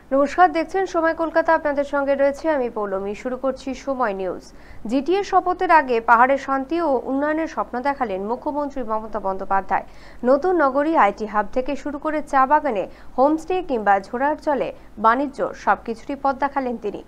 নমস্কার, দেখছেন সময় কলকাতা। আপনাদের সঙ্গে রয়েছে আমি পৌলমী। শুরু করছি সময় নিউজ। জিটিএ শপথের আগে পাহাড়ের শান্তি ও উন্নয়নের স্বপ্ন দেখালেন মুখ্যমন্ত্রী মমতা বন্দ্যোপাধ্যায়। নতুন নগরী, আইটি হাব থেকে শুরু করে চা বাগানে, হোমস্টে কিংবা ঝোড়ার জলে বাণিজ্য, সবকিছুরই পথ দেখালেন তিনি।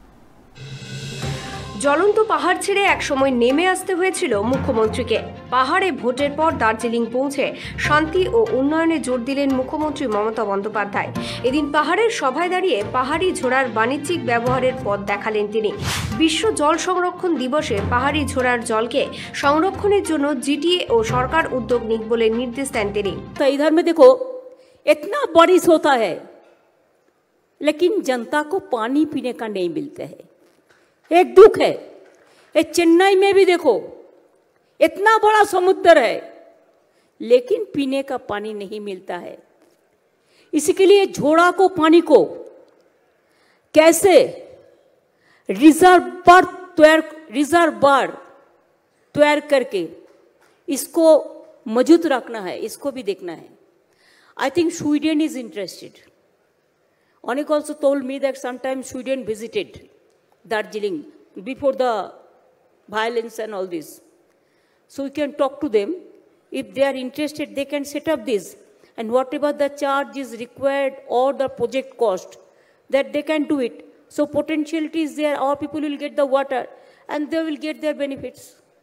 জ্বলন্ত পাহাড় ছেড়ে একসময় নেমে আসতে হয়েছিল মুখ্যমন্ত্রীকে। পাহাড়ে ভোটের পর দার্জিলিং পৌঁছে শান্তি ও উন্নয়নে জোর দিলেন মুখ্যমন্ত্রী মমতা বন্দ্যোপাধ্যায়। এদিন পাহাড়ের সভায় দাঁড়িয়ে পাহাড়ি ঝোড়ার বাণিজ্যিক ব্যবহারের পথ দেখালেন তিনি। বিশ্ব জল সংরক্ষণ দিবসে পাহাড়ি ঝোড়ার জলকে সংরক্ষণের জন্য জিটিএ ও সরকার উদ্যোগ নিক বলে নির্দেশ দেন তিনি। इधर में देखो इतना बारिश होता है लेकिन जनता को पानी पीने का नहीं मिलता है, एक दुख है। ये चेन्नई में भी देखो इतना बड़ा समुद्र है लेकिन पीने का पानी नहीं मिलता है। इसके लिए झोड़ा को पानी को कैसे रिजर्वर तैयार करके इसको मौजूद रखना है, इसको भी देखना है। I think Sweden is interested. Anik also told me that sometimes Sweden visited Darjeeling before the violence and all this. So we can talk to them. If they are interested, they can set up this. And whatever the charge is required or the project cost, that they can do it. So potentiality is there. Our people will get the water and they will get their benefits.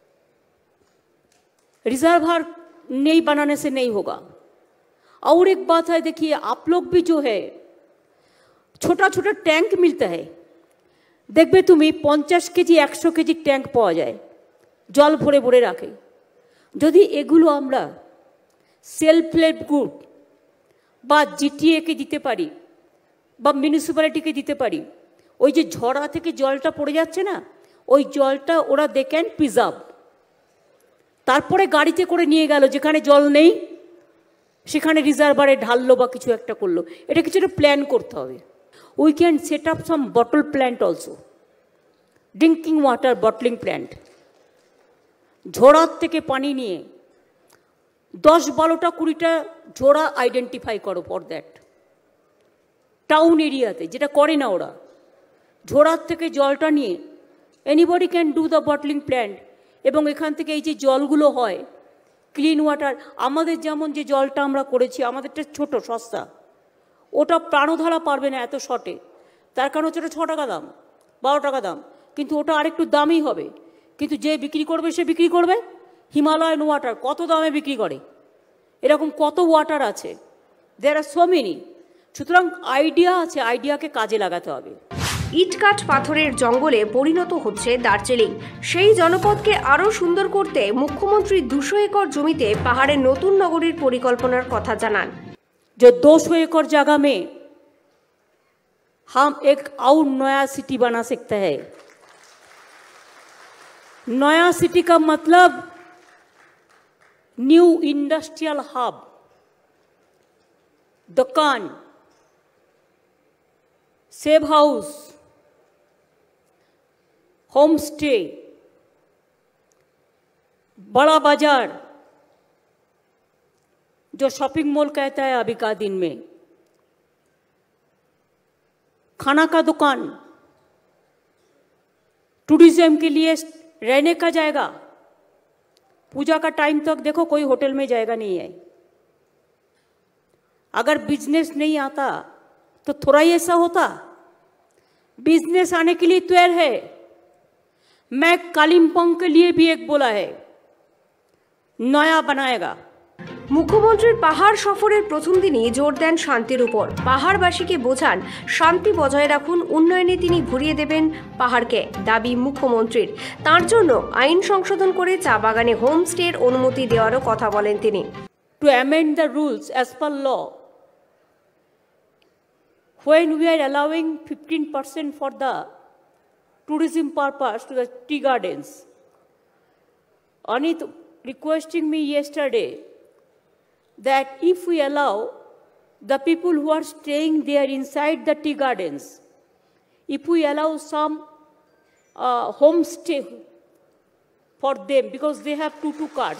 Reservoir नहीं बनाने से नहीं होगा। और एक बात है, देखिए आप लोग भी जो है छोटा छोटा टैंक मिलता है, देखबे तुम्हें 50 केजी 100 केजी टैंक पाওয়া যায়, জল ভরে ভরে রাখে। যদি এগুলো আমরা সেলফ হেল্প গ্রুপ বা জিটিএ কে দিতে পারি বা মিউনিসিপ্যালিটিকে দিতে পারি, ওই যে ঝড়া থেকে জলটা পড়ে যাচ্ছে না, ওই জলটা ওরা দে ক্যান প্রিজার্ভ। তারপরে গাড়িতে করে নিয়ে গেল, যেখানে জল নেই সেখানে রিজার্ভারে ঢাললো বা কিছু একটা করলো। এটা কিছু একটা প্ল্যান করতে হবে। We can set up some bottle plant also, drinking water bottling plant. ঝোড়ার থেকে পানি নিয়ে 10-12টা 20টা ঝোড়া আইডেন্টিফাই করো ফর দ্যাট টাউন এরিয়াতে, যেটা করে না ওরা। ঝোড়ার থেকে জলটা নিয়ে anybody can do the bottling plant, এবং এখান থেকে এই যে জলগুলো হয় ক্লিন ওয়াটার। আমাদের যেমন যে জলটা আমরা করেছি, আমাদেরটা ছোট সস্তা, ওটা প্রাণধারা পারবে না এত শর্টে। তার কারণ হচ্ছে ওটা 6 টাকা দাম, 12 টাকা দাম, কিন্তু ওটা আরেকটু দামই হবে। কিন্তু যে বিক্রি করবে সে বিক্রি করবে হিমালয়ান ওয়াটার, কত দামে বিক্রি করে। এরকম কত ওয়াটার আছে, দেয়ার আর সো মেনি। সুতরাং আইডিয়া আছে, আইডিয়াকে কাজে লাগাতে হবে। ইটকাঠ পাথরের জঙ্গলে পরিণত হচ্ছে দার্জিলিং। সেই জনপদকে আরও সুন্দর করতে মুখ্যমন্ত্রী 200 একর জমিতে পাহাড়ের নতুন নগরীর পরিকল্পনার কথা জানান। जो 200 एकड़ जगह में हम एक और नया सिटी बना सकते हैं। नया सिटी का मतलब न्यू इंडस्ट्रियल हब, दुकान, सेव हाउस, होम स्टे, बड़ा बाजार जो शॉपिंग मॉल कहता है अभी का दिन में, खाना का दुकान, टूरिज्म के लिए रहने का जाएगा। पूजा का टाइम तक देखो कोई होटल में जाएगा नहीं है। अगर बिजनेस नहीं आता तो थोड़ा ही ऐसा होता। बिजनेस आने के लिए तैयार है। मैं कालिम्पोंग के लिए भी एक बोला है, नया बनाएगा। মুখ্যমন্ত্রীর পাহাড় সফরের প্রথম দিনই জোর দেন শান্তির উপর। পাহাড়বাসীকে বোঝান শান্তি বজায় রাখুন, উন্নয়নে তিনি ঘুরিয়ে দেবেন পাহাড়কে। দাবি মুখ্যমন্ত্রীর। তার জন্য আইন সংশোধন করে চা বাগানে হোমস্টের অনুমতি দেওয়ারও কথা বলেন তিনি। To amend the rules as per law, when we are allowing 15% for the tourism purpose to the tea gardens, Anit requesting me yesterday that if we allow the people who are staying there inside the tea gardens, if we allow some homestay for them, because they have two cars,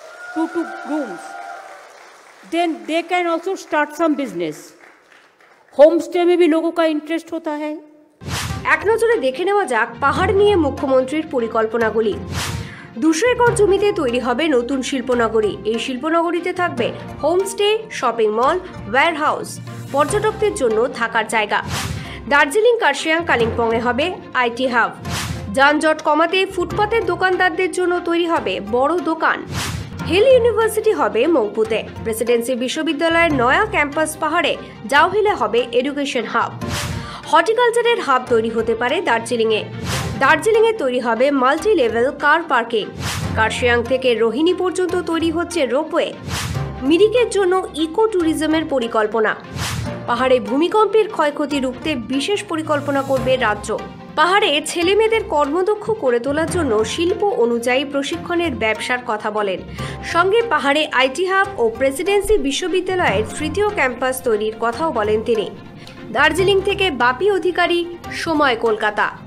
two rooms, then they can also start some business. Home stay में भी लोगों का interest होता है। এক নজরে দেখে নেওয়া যাক পাহাড় নিয়ে মুখ্যমন্ত্রীর পরিকল্পনাগুলি। 200 একর জমিতে তৈরি হবে নতুন শিল্পনগরী। এই শিল্পনগরীতে থাকবে হোমস্টে, শপিং মল, ওয়্যারহাউস, পর্যটকদের জন্য থাকার জায়গা। দার্জিলিং, কার্শিয়াং, কালিম্পংয়ে হবে আইটি হাব। যানজট কমাতে ফুটপাতের দোকানদারদের জন্য তৈরি হবে বড় দোকান। হিল ইউনিভার্সিটি হবে মংপুতে। প্রেসিডেন্সি বিশ্ববিদ্যালয়ের নয়া ক্যাম্পাস পাহাড়ে, জাওহিলে হবে এডুকেশন হাব। হর্টিকালচারের হাব তৈরি হতে পারে দার্জিলিংয়ে। দার্জিলিংয়ে তৈরি হবে multi level car parking. Kurseong থেকে রোহিণী পর্যন্ত তৈরি হচ্ছে রোপওয়ে। মিরিকের জন্য ইকো ট্যুরিজমের পরিকল্পনা। পাহাড়ে ভূমিকম্পের ক্ষয়ক্ষতি রুখতে বিশেষ পরিকল্পনা করবে রাজ্য। পাহাড়ে ছেলেমেয়েদের কর্মদক্ষ করে তোলার জন্য শিল্প অনুযায়ী প্রশিক্ষণের ব্যবসার কথা বলেন। সঙ্গে পাহাড়ে আইটি হাব ও প্রেসিডেন্সি বিশ্ববিদ্যালয়ের তৃতীয় ক্যাম্পাস তৈরির কথাও বলেন তিনি। দার্জিলিং থেকে বাপি অধিকারী, সময়, কলকাতা।